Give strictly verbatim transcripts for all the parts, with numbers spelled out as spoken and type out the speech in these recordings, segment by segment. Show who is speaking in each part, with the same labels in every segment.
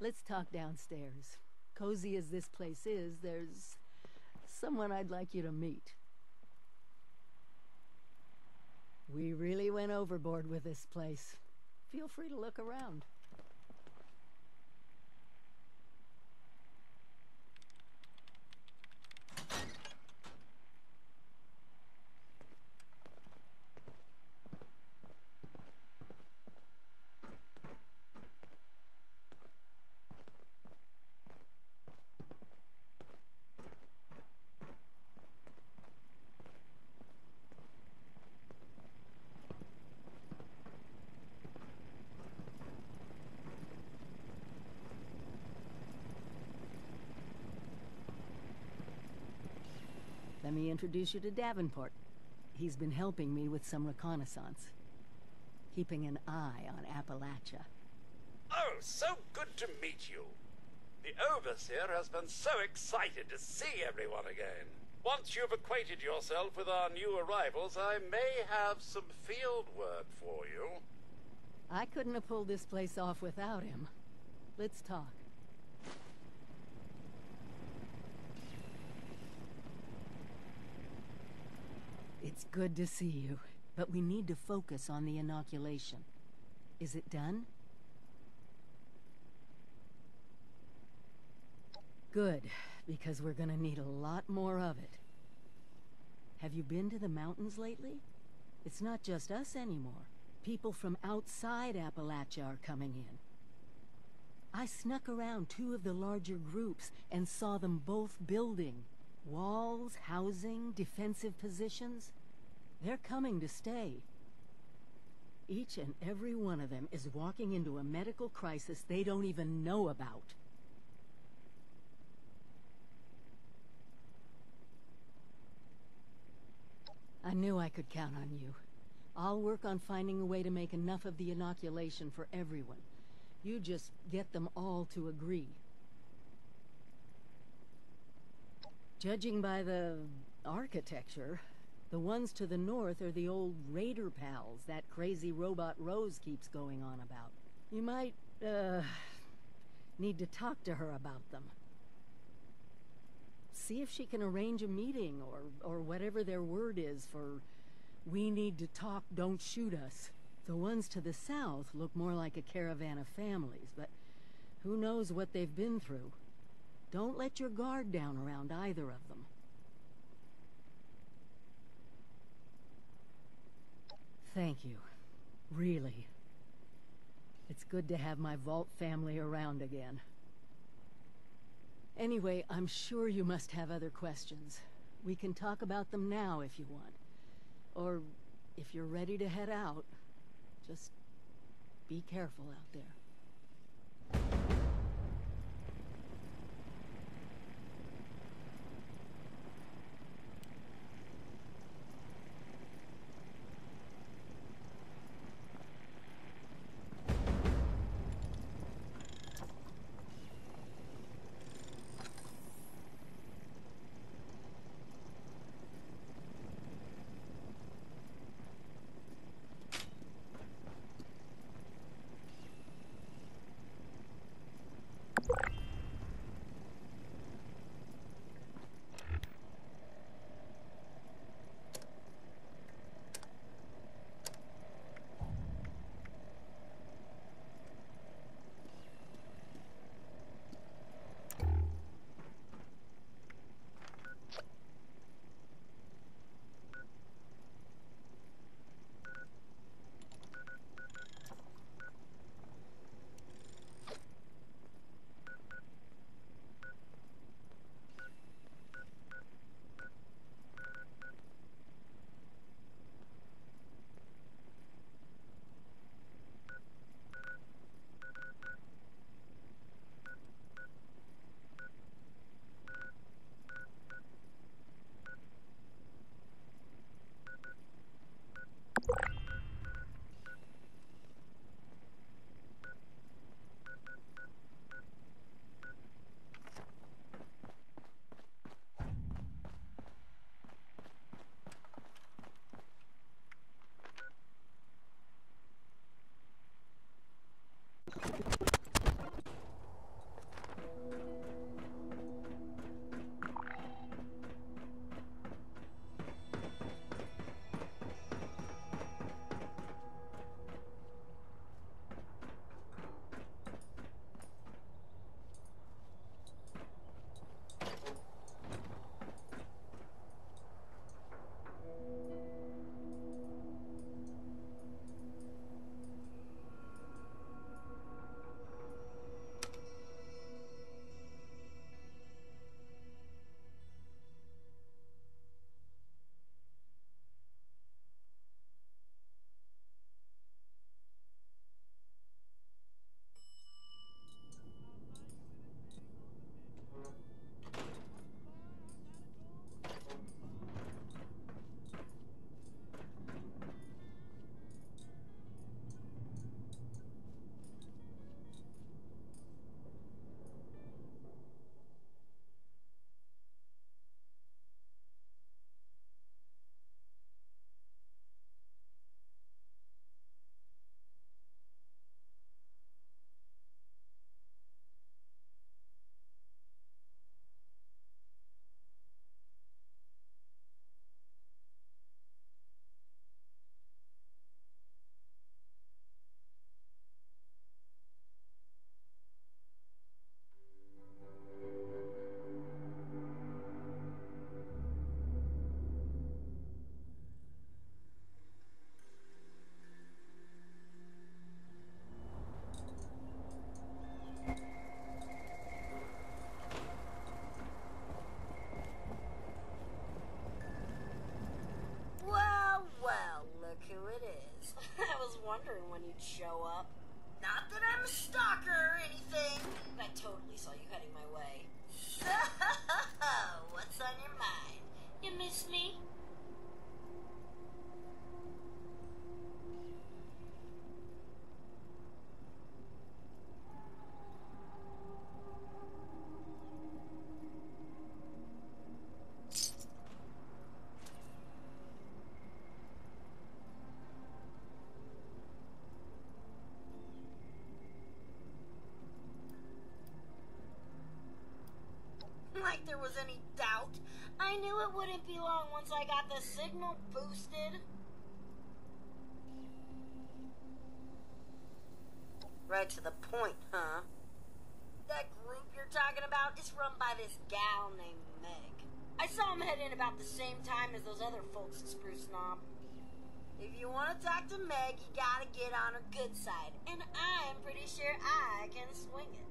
Speaker 1: Let's talk downstairs. Cozy as this place is, there's someone I'd like you to meet. We really went overboard with this place. Feel free to look around. Let me introduce you to Davenport. He's been helping me with some reconnaissance. Keeping an eye on Appalachia.
Speaker 2: Oh, so good to meet you. The Overseer has been so excited to see everyone again. Once you've acquainted yourself with our new arrivals, I may have some field work for you.
Speaker 1: I couldn't have pulled this place off without him. Let's talk. It's good to see you, but we need to focus on the inoculation. Is it done? Good, because we're gonna need a lot more of it. Have you been to the mountains lately? It's not just us anymore. People from outside Appalachia are coming in. I snuck around two of the larger groups and saw them both building. Walls, housing, defensive positions. They're coming to stay. Each and every one of them is walking into a medical crisis they don't even know about. I knew I could count on you. I'll work on finding a way to make enough of the inoculation for everyone. You just get them all to agree. Judging by the architecture, the ones to the north are the old Raider pals that crazy robot Rose keeps going on about. You might, uh, need to talk to her about them. See if she can arrange a meeting, or, or whatever their word is for, we need to talk, don't shoot us. The ones to the south look more like a caravan of families, but who knows what they've been through. Don't let your guard down around either of them. Thank you. Really. It's good to have my Vault family around again. Anyway, I'm sure you must have other questions. We can talk about them now if you want. Or if you're ready to head out, just be careful out there.
Speaker 3: show up. Not that I'm a stalker or anything. But I totally saw you heading my way. What's on your mind? You miss me? Like there was any doubt. I knew it wouldn't be long once I got the signal boosted. Right to the point, huh? That group you're talking about is run by this gal named Meg. I saw him head in about the same time as those other folks at Spruce Knob. If you want to talk to Meg, you gotta get on her good side. And I'm pretty sure I can swing it.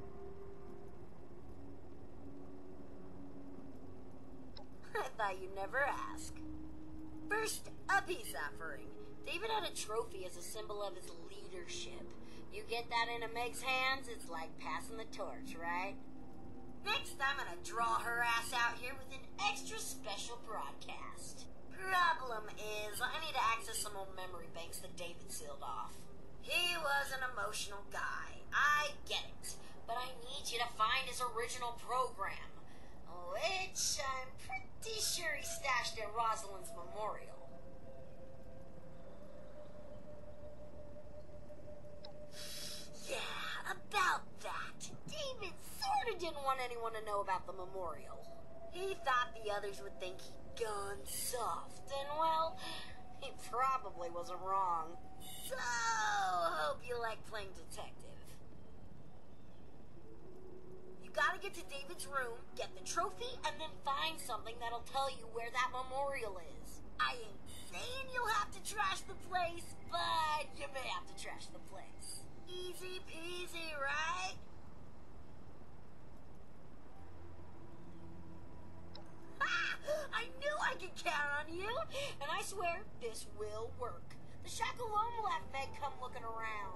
Speaker 3: I thought you'd never ask. First, a peace offering. David had a trophy as a symbol of his leadership. You get that into Meg's hands, it's like passing the torch, right? Next, I'm gonna draw her ass out here with an extra special broadcast. Problem is, I need to access some old memory banks that David sealed off. He was an emotional guy. I get it. But I need you to find his original program. Which I'm pretty sure he stashed at Rosalind's memorial. Yeah, about that. David sorta didn't want anyone to know about the memorial. He thought the others would think he'd gone soft, and well, he probably wasn't wrong. So, hope you like playing detective. You gotta get to David's room, get the trophy, and then find something that'll tell you where that memorial is. I ain't saying you'll have to trash the place, but you may have to trash the place. Easy peasy, right? Ha! I knew I could count on you, and I swear this will work. The shack alone will have Meg come looking around.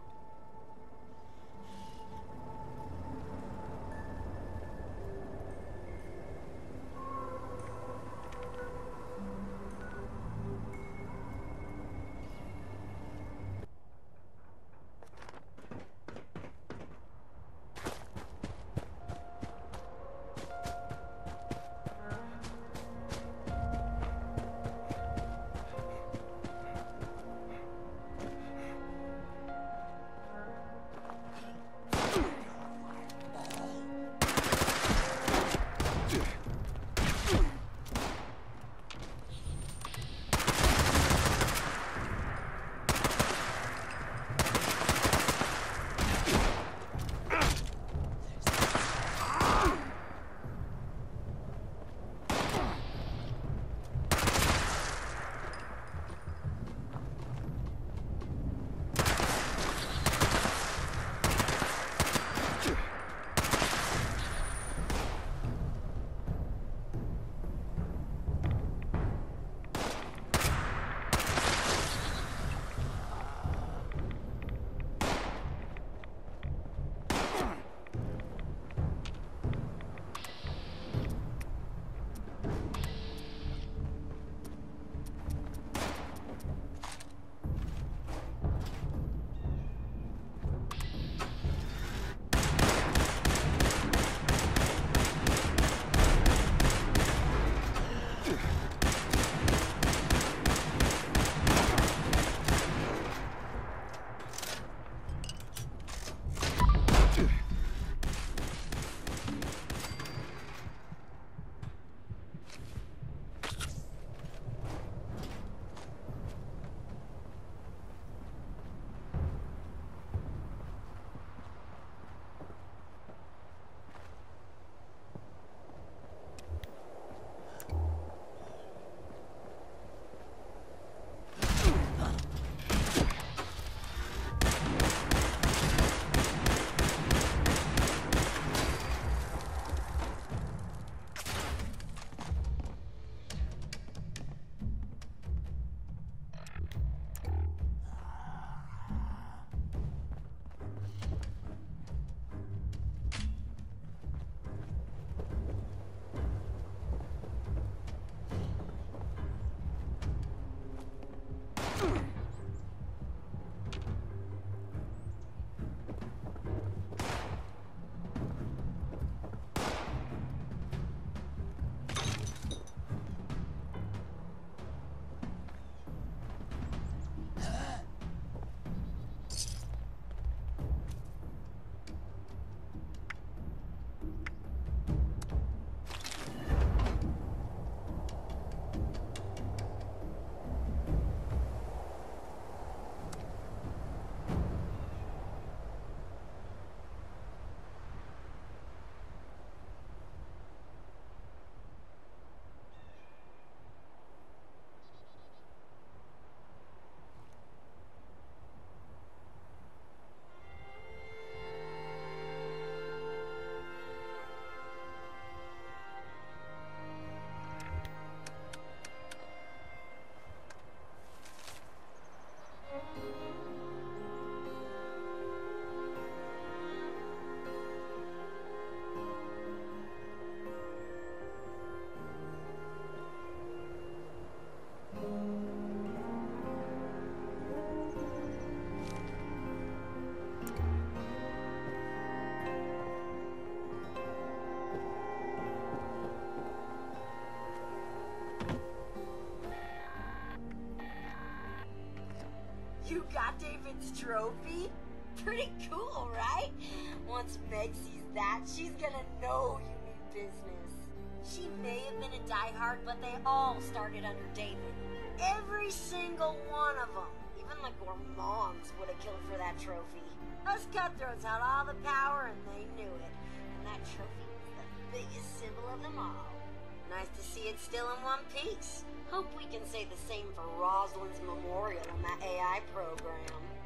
Speaker 3: got David's trophy? Pretty cool, right? Once Meg sees that, she's gonna know you mean business. She may have been a diehard, but they all started under David. Every single one of them. Even the Gourmands would have killed for that trophy. Us cutthroats had all the power and they knew it. And that trophy was the biggest symbol of them all. Nice to see it still in one piece. Hope we can say the same for Rosalind's memorial in that A I program.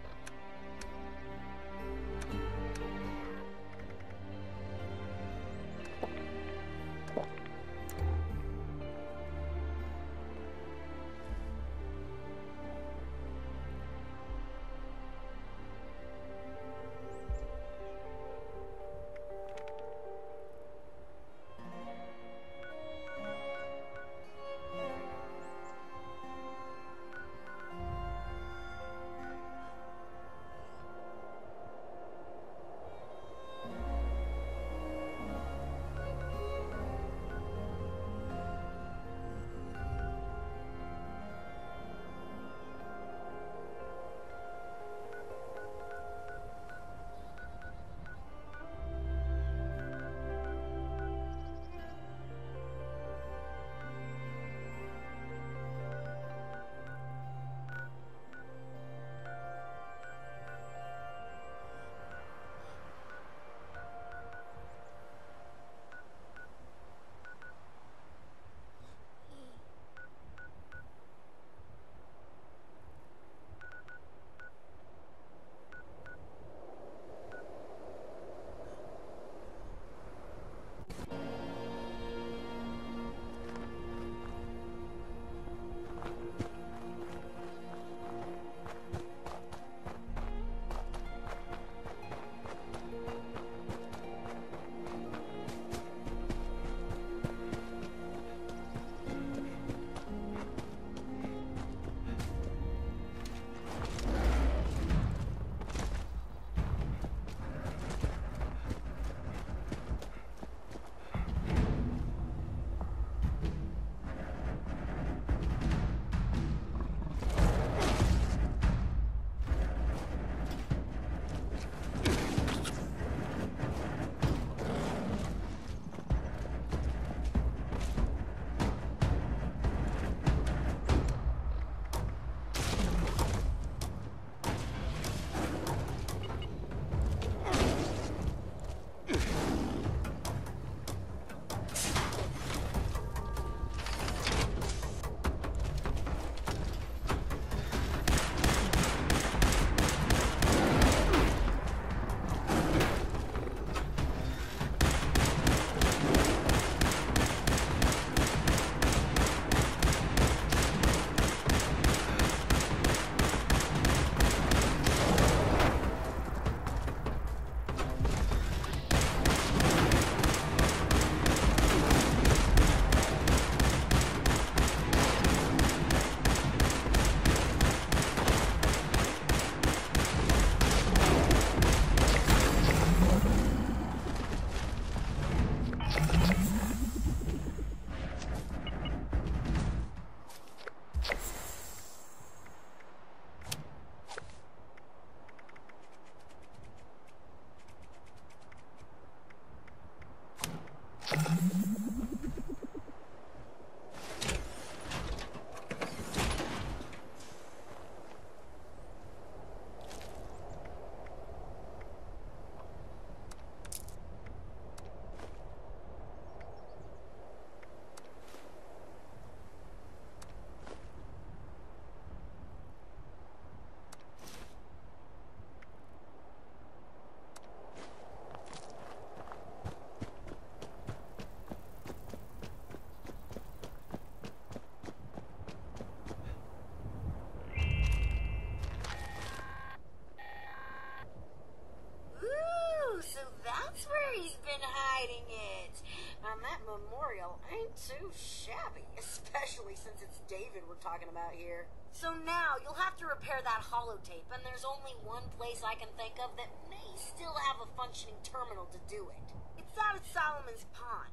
Speaker 3: memorial ain't too shabby, especially since it's David we're talking about here. So now you'll have to repair that holotape, and there's only one place I can think of that may still have a functioning terminal to do it. It's out at Solomon's Pond.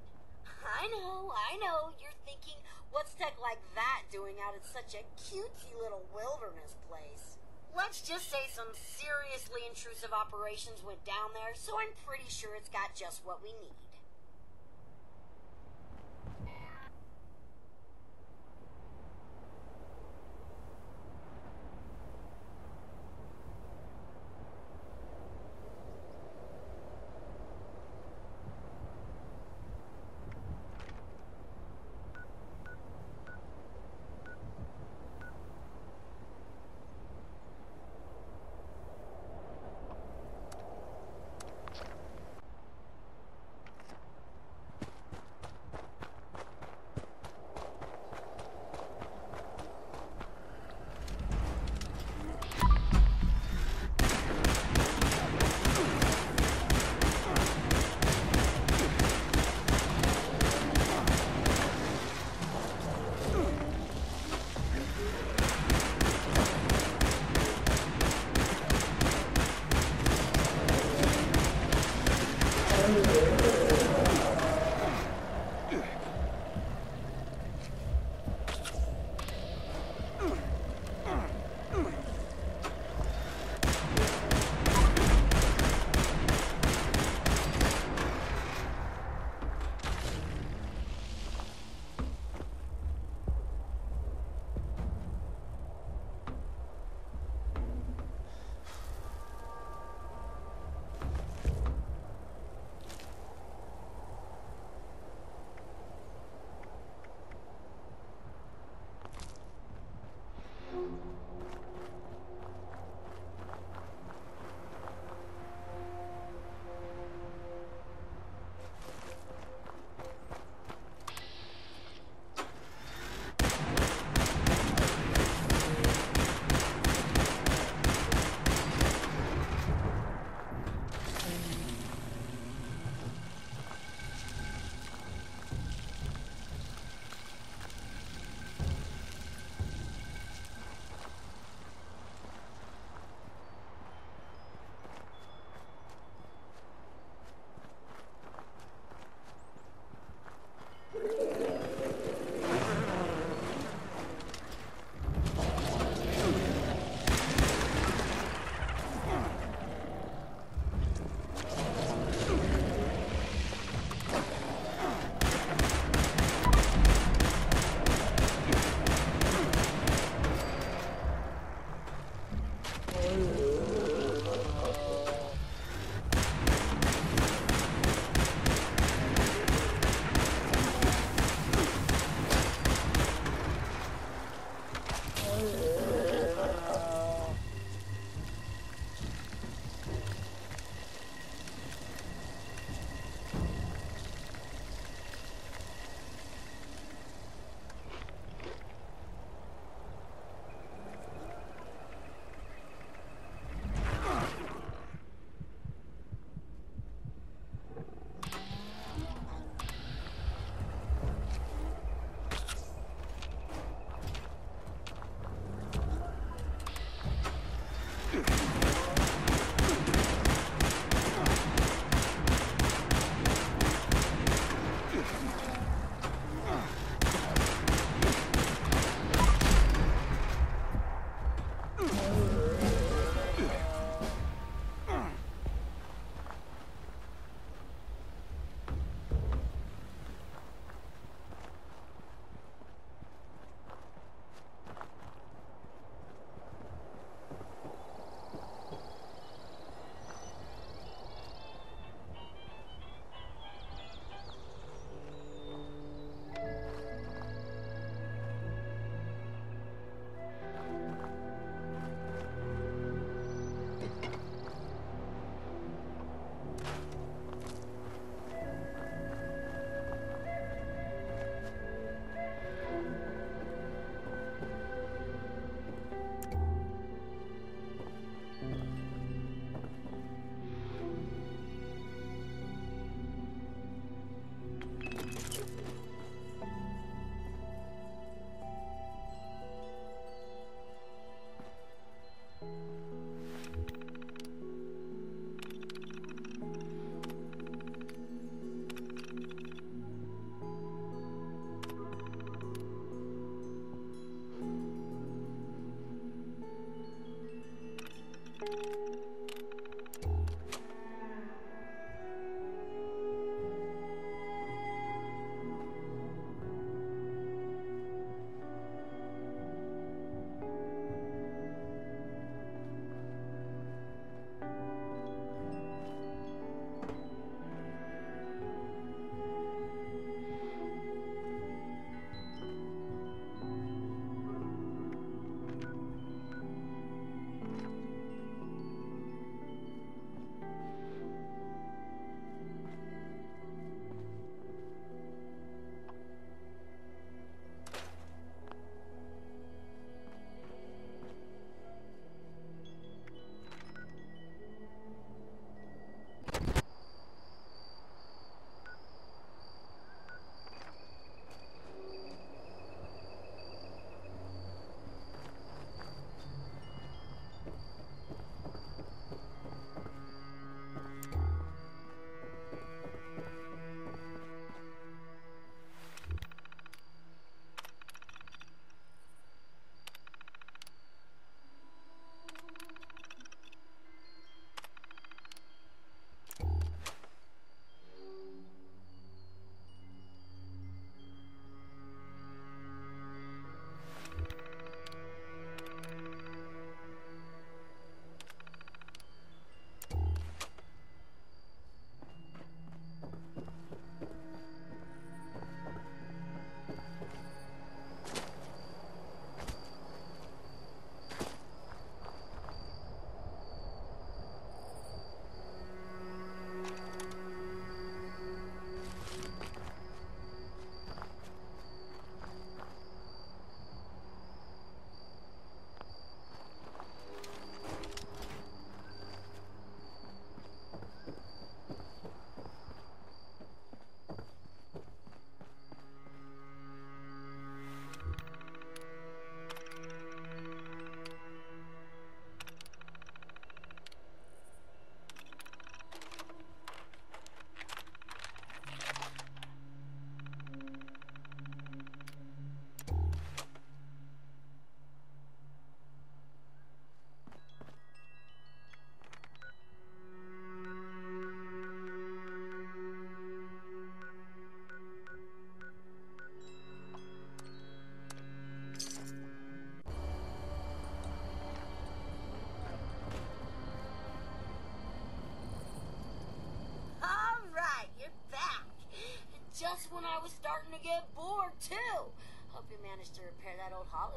Speaker 3: I know, I know, you're thinking, what's tech like that doing out at such a cutesy little wilderness place? let's just say some seriously intrusive operations went down there, so I'm pretty sure it's got just what we need.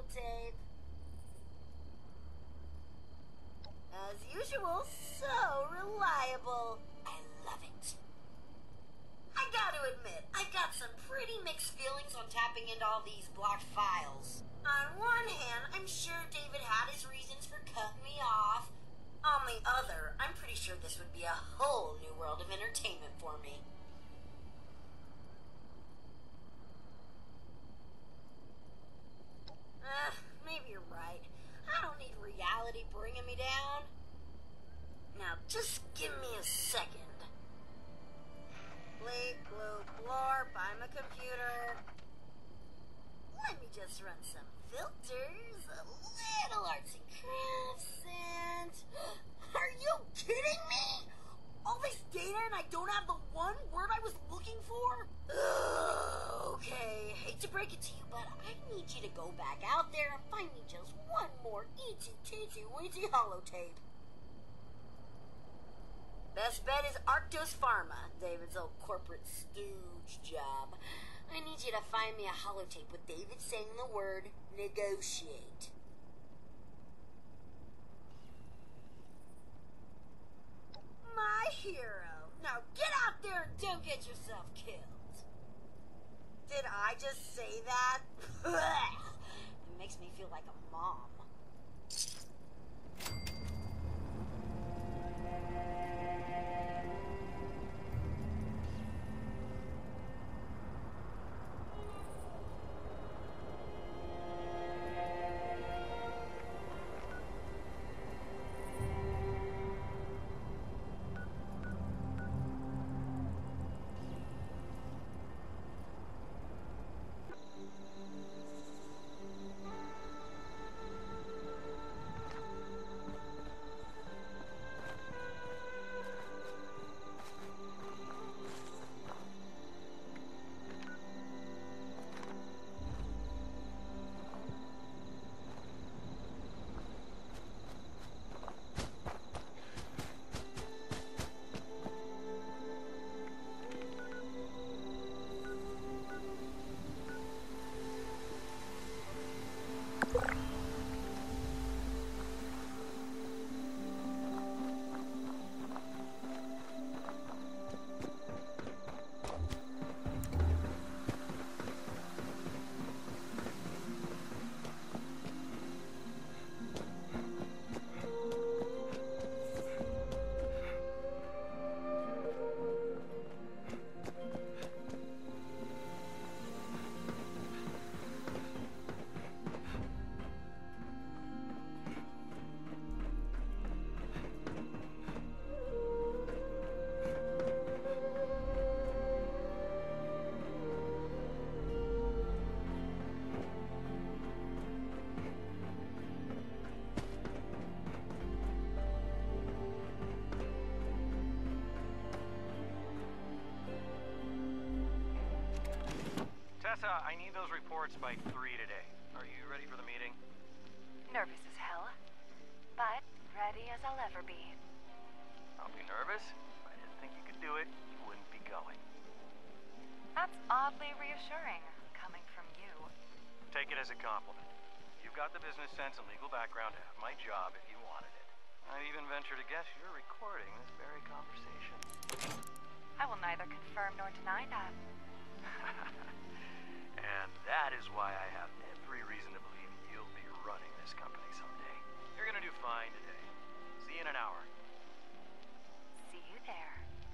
Speaker 3: holotape. As usual, so reliable. I love it. I gotta admit, I've got some pretty mixed feelings on tapping into all these blocked files. On one hand, I'm sure David had his reasons for cutting me off. On the other, I'm pretty sure this would be a whole new world of entertainment for me. Uh, maybe you're right. I don't need reality bringing me down. Now, just give me a second. Bleep, bloop, blorp, I'm a computer. Let me just run some filters, a little arts and crafts, and... Are you kidding me? All this data and I don't have the one word I was looking for? Ugh, okay, hate to break it to you, but I need you to go back out there and find me just one more eatsy teensy weensy holotape. Best bet is Arctos Pharma, David's old corporate stooge job. I need you to find me a holotape with David saying the word negotiate. My hero. Now get out there and don't get yourself killed. Did I just say that? It makes me feel like a mom.
Speaker 4: Tessa, I need those reports by three today. Are you ready for the meeting?
Speaker 5: Nervous as hell, but ready as I'll ever be.
Speaker 4: I'll be nervous. If I didn't think you could do it, you wouldn't be going.
Speaker 5: That's oddly reassuring, coming from you.
Speaker 4: Take it as a compliment. You've got the business sense and legal background to have my job if you wanted it. I'd even venture to guess you're recording this very conversation.
Speaker 5: I will neither confirm nor deny that.
Speaker 4: And that is why I have every reason to believe you'll be running this company someday. You're gonna do fine today. See you in an hour.
Speaker 5: See you there.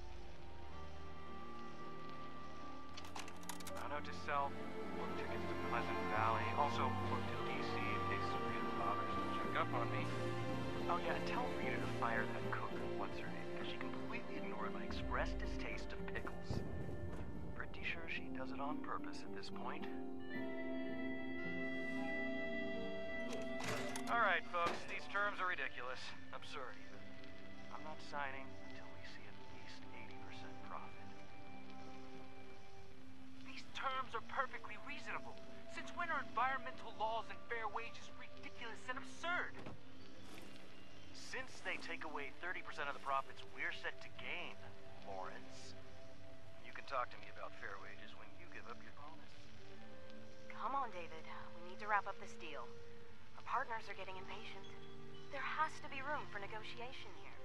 Speaker 4: Found out to sell book tickets to Pleasant Valley. Also booked to D C in case Rita bothers to check up on me. Oh yeah, and tell Rita to fire that cook, what's her name, because she completely ignored my express distaste of pickles. Pretty sure she does it on purpose at this point. Alright, folks, these terms are ridiculous. Absurd, even. I'm not signing until we see at least eighty percent profit.
Speaker 6: These terms are perfectly reasonable. Since when are environmental laws and fair wages ridiculous and absurd?
Speaker 4: Since they take away thirty percent of the profits we're set to gain, Lawrence. You can talk to me about fair wages when you give up your bonus.
Speaker 5: Come on, David. We need to wrap up this deal. Our partners are getting impatient. There has to be room for negotiation here.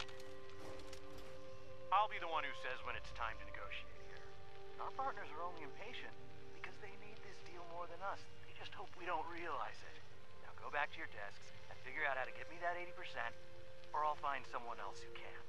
Speaker 4: I'll be the one who says when it's time to negotiate here. Our partners are only impatient because they need this deal more than us. They just hope we don't realize it. Now go back to your desks and figure out how to get me that eighty percent, or I'll find someone else who can.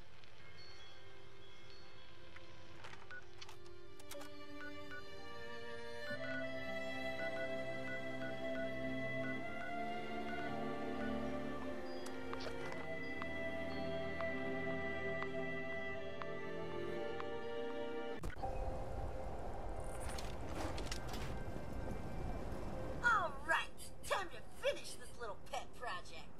Speaker 3: All right, time to finish this little pet project.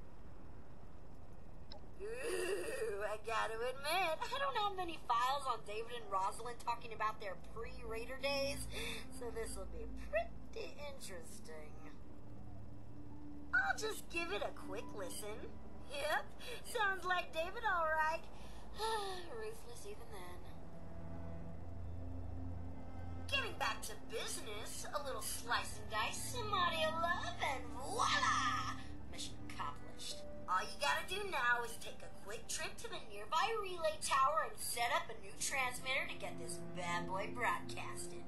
Speaker 3: Ooh, I gotta admit, I don't have many files on David and Rosalind talking about their pre-Raider days, so this will be pretty interesting. I'll just give it a quick listen. Yep, sounds like David all right. Ruthless even then. Getting back to business, a little slice and dice, some audio love, and voila! Mission accomplished. All you gotta do now is take a quick trip to the nearby relay tower and set up a new transmitter to get this bad boy broadcasting.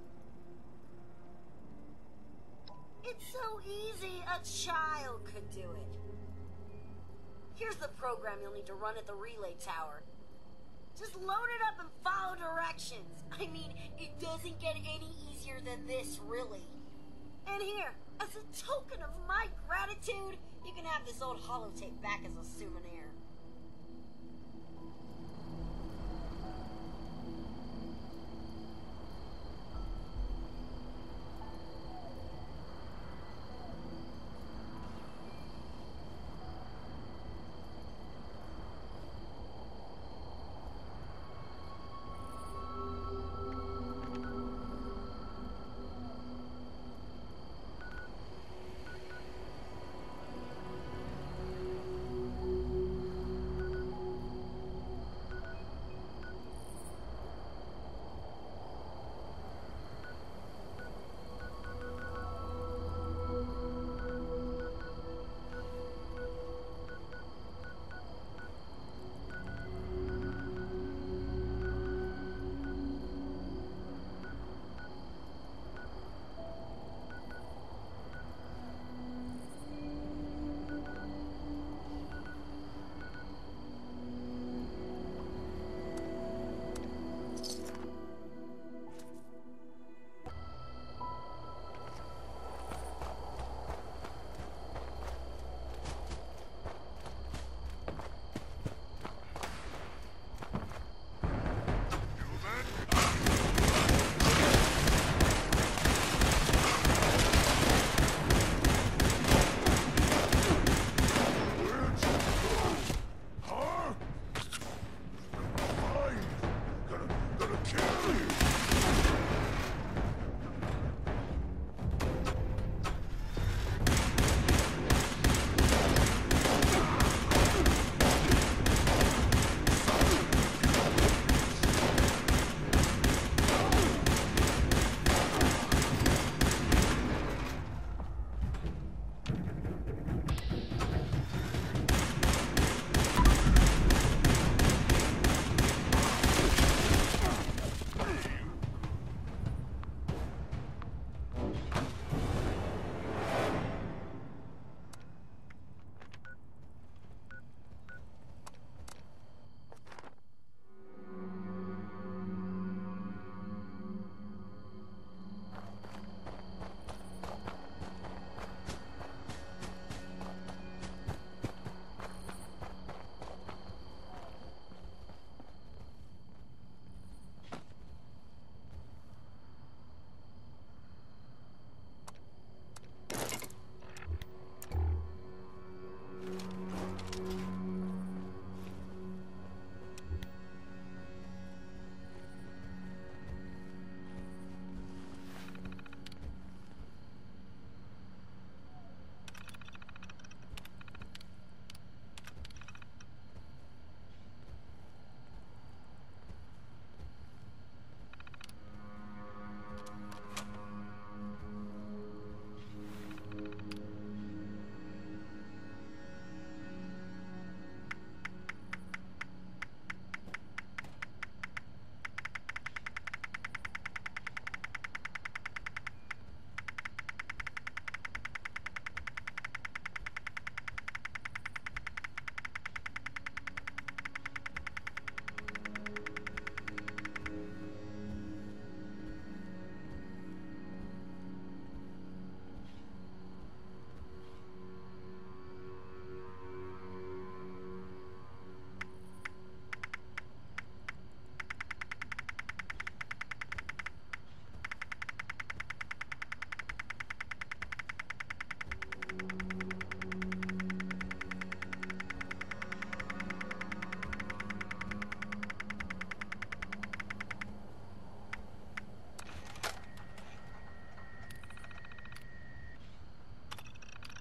Speaker 3: It's so easy, a child could do it. Here's the program you'll need to run at the relay tower. Just load it up and follow directions. I mean, it doesn't get any easier than this, really. And here, as a token of my gratitude, you can have this old holotape back as a souvenir.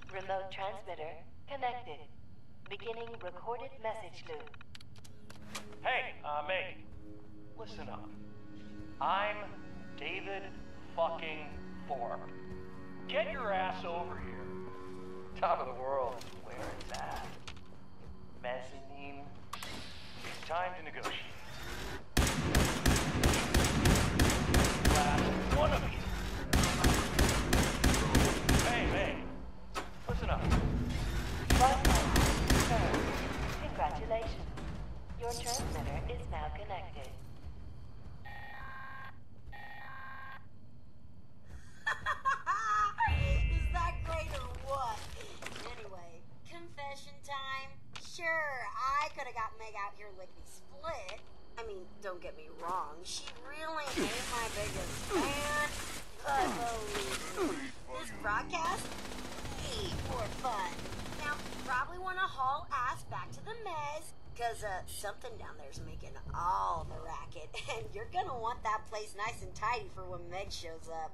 Speaker 7: Remote transmitter connected. Beginning recorded message loop.
Speaker 4: Hey, uh, Meg. Listen up. I'm David fucking Forbes. Get your ass over here. Top of the world is where it's at. Mezzanine. It's time to negotiate. Last one of you. Hey, Meg. Listen up.
Speaker 7: Welcome, sir. Congratulations. Your transmitter is now connected.
Speaker 3: Is that great or what? Anyway, confession time. Sure, I could have got Meg out here lickety split. I mean, don't get me wrong, she really ain't my biggest fan. But believe me, this broadcast, way more fun. Now, probably want to haul ass back to the mez, cause uh, something down there's making all the racket, and you're gonna want that place nice and tidy for when Meg shows up.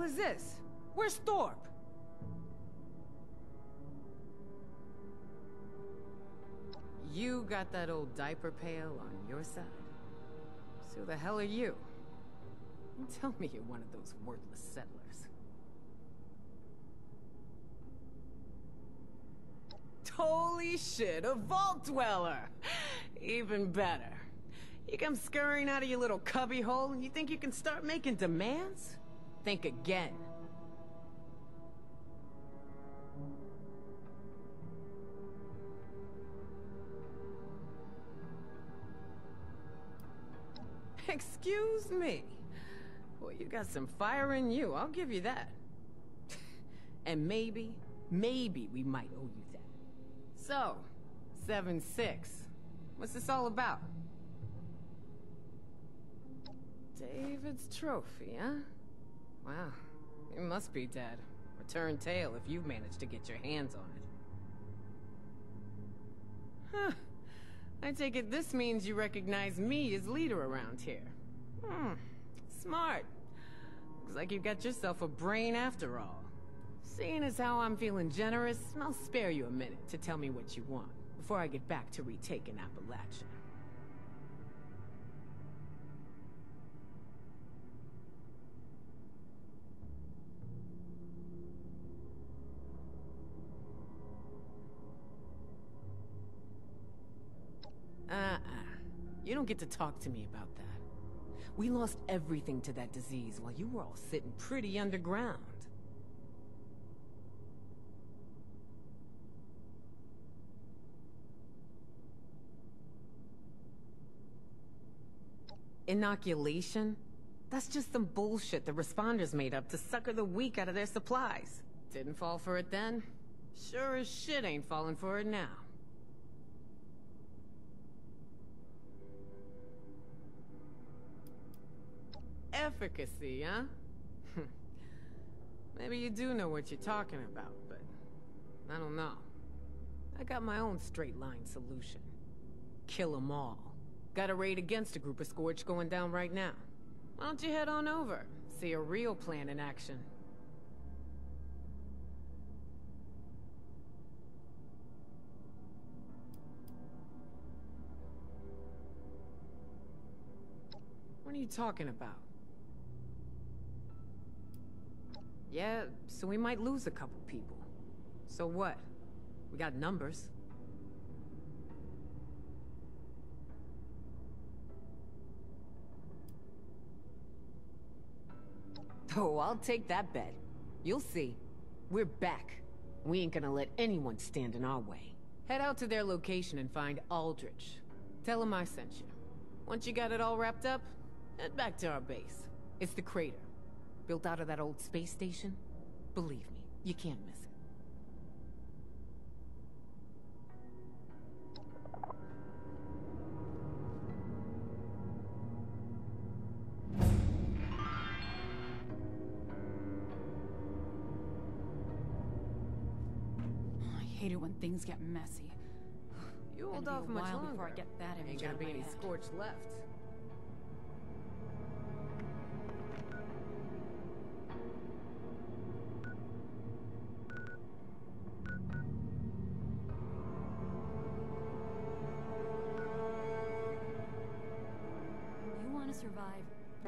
Speaker 8: is this? Where's Thorpe? You got that old diaper pail on your side? So who the hell are you? Don't tell me you're one of those worthless settlers. Holy shit, a vault dweller! Even better. You come scurrying out of your little cubby hole and you think you can start making demands? Think again. Excuse me. Well, you got some fire in you, I'll give you that. And maybe, maybe we might owe you that. So, seven six. What's this all about? David's trophy, huh? Wow, it must be dead. Return tail if you've managed to get your hands on it. Huh. I take it this means you recognize me as leader around here. Hmm, smart. Looks like you got yourself a brain after all. Seeing as how I'm feeling generous, I'll spare you a minute to tell me what you want, before I get back to retaking Appalachia. Uh-uh. You don't get to talk to me about that. We lost everything to that disease while you were all sitting pretty underground. Inoculation? That's just some bullshit the responders made up to sucker the weak out of their supplies. Didn't fall for it then? Sure as shit ain't falling for it now. Efficacy, huh? Maybe you do know what you're talking about, but I don't know. I got my own straight-line solution. Kill 'em all. Got a raid against a group of Scorch going down right now. Why don't you head on over, see a real plan in action? What are you talking about? Yeah, so we might lose a couple people. So what? We got numbers. Oh, I'll take that bet. You'll see. We're back. We ain't gonna let anyone stand in our way. Head out to their location and find Aldrich. Tell him I sent you. Once you got it all wrapped up, head back to our base. It's the crater. Built out of that old space station? Believe me, you can't miss it.
Speaker 9: I hate it when things get messy.
Speaker 8: You hold
Speaker 9: Gonna
Speaker 8: off
Speaker 9: be a
Speaker 8: much
Speaker 9: while
Speaker 8: longer.
Speaker 9: before I get that image
Speaker 8: Ain't gonna
Speaker 9: out of
Speaker 8: be
Speaker 9: my
Speaker 8: any
Speaker 9: head.
Speaker 8: Scorch left.
Speaker 9: You want to survive?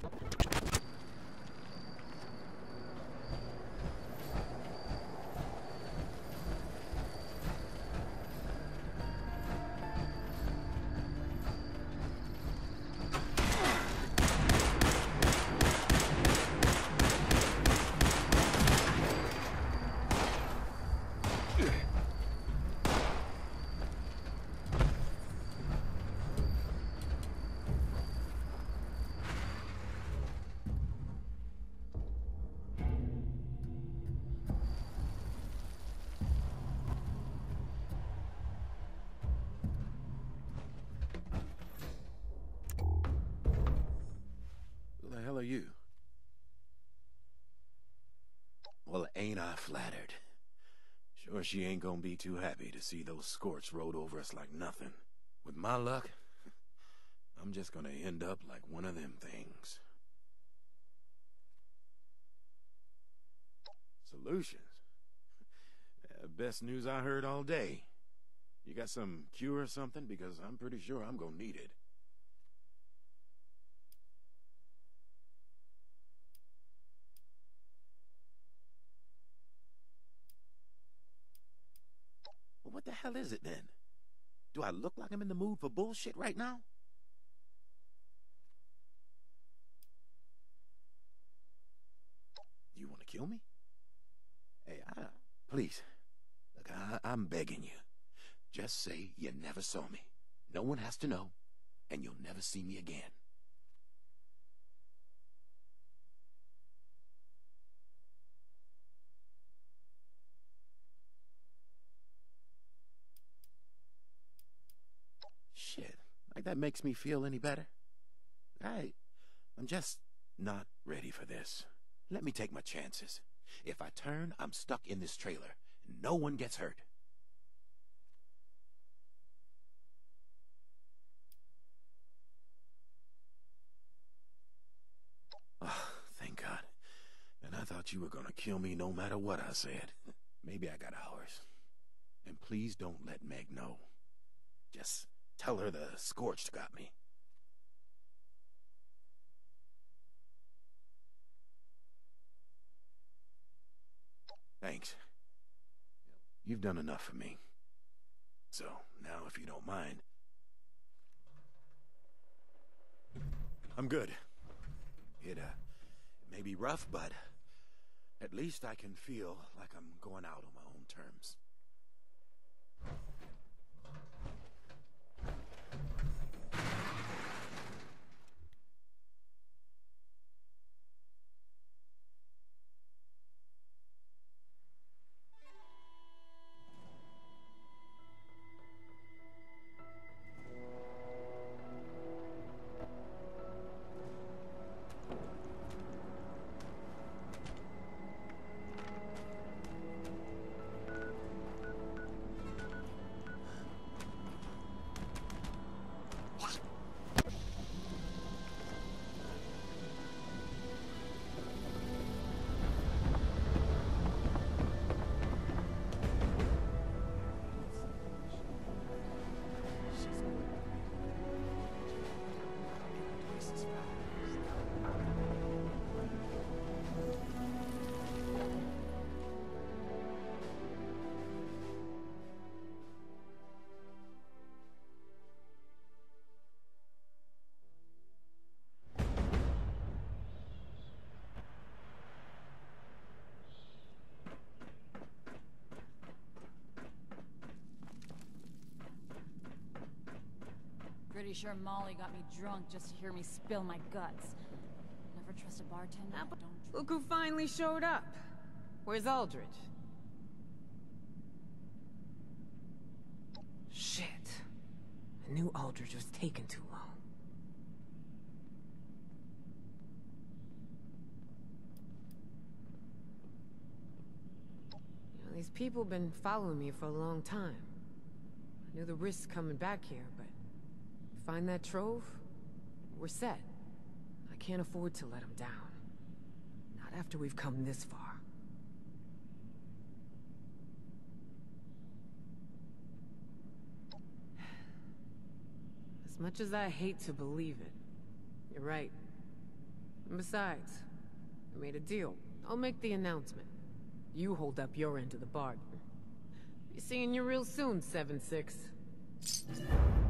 Speaker 10: Who the hell are you? Well, ain't I flattered. Sure she ain't gonna be too happy to see those Scorch rode over us like nothing. With my luck, I'm just gonna end up like one of them things. Solutions? Uh, best news I heard all day. You got some cure or something? Because I'm pretty sure I'm gonna need it. Well, what the hell is it then? Do I look like I'm in the mood for bullshit right now? You want to kill me? Hey, I, please. Look, I, I'm begging you. Just say you never saw me. No one has to know, and you'll never see me again. Shit, like that makes me feel any better? I, I'm just not ready for this. Let me take my chances. If I turn, I'm stuck in this trailer. No one gets hurt. Oh, thank God. And I thought you were gonna kill me no matter what I said. Maybe I got hours. And please don't let Meg know. Just tell her the Scorched got me. Thanks. You've done enough for me. So, now if you don't mind... I'm good. It, uh, may be rough, but at least I can feel like I'm going out on my own terms.
Speaker 9: Pretty sure Molly got me drunk just to hear me spill my guts. Never trust a bartender.
Speaker 8: Ah,
Speaker 9: Don't drink.
Speaker 8: Look who finally showed up. Where's Aldrich? Shit. I knew Aldrich was taking too long. You know, these people have been following me for a long time. I knew the risks coming back here, but... find that trove, we're set. I can't afford to let them down. Not after we've come this far. As much as I hate to believe it, you're right. And besides, I made a deal. I'll make the announcement. You hold up your end of the bargain. Be seeing you real soon, seven six.